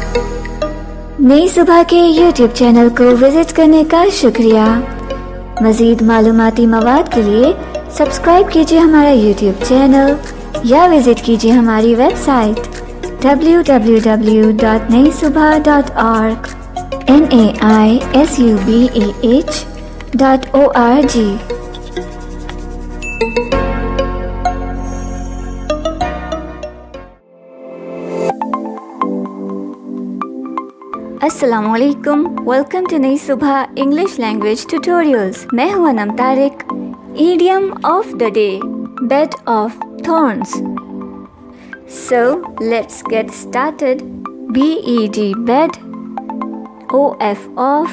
नई सुबह के YouTube चैनल को विजिट करने का शुक्रिया। मज़ीद मालूमाती मवाद के लिए सब्सक्राइब कीजिए हमारा YouTube चैनल या विजिट कीजिए हमारी वेबसाइट www.naisubah.org naisubah.org। अस्सलामुअलैकुम, वेलकम टू नई सुबह इंग्लिश लैंग्वेज ट्यूटोरियल्स। मैं हूं Anam Tariq. Idiom of the day, bed of thorns. So let's get started. BED bed, OF of,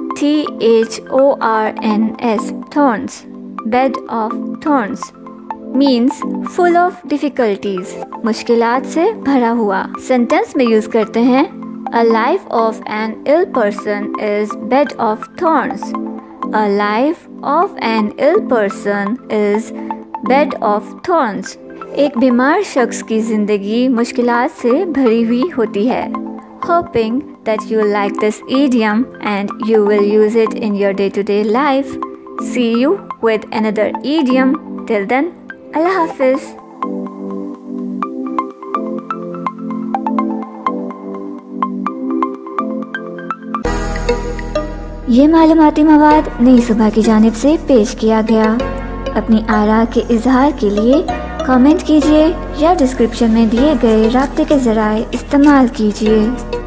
THORNS thorns, bed of thorns means full of difficulties, मुश्किलात से भरा हुआ। Sentence में यूज करते हैं A life of an ill person is bed of thorns. A life of an ill person is bed of thorns. एक बीमार शख्स की जिंदगी मुश्किलात से भरी हुई होती है। Hoping that you like this idiom and you will use it in your day-to-day life. See you with another idiom. Till then, Allah Hafiz. ये मालूमाती मवाद नई सुबह की जानिब से पेश किया गया। अपनी आरा के इजहार के लिए कमेंट कीजिए या डिस्क्रिप्शन में दिए गए राब्ते के ज़राए इस्तेमाल कीजिए।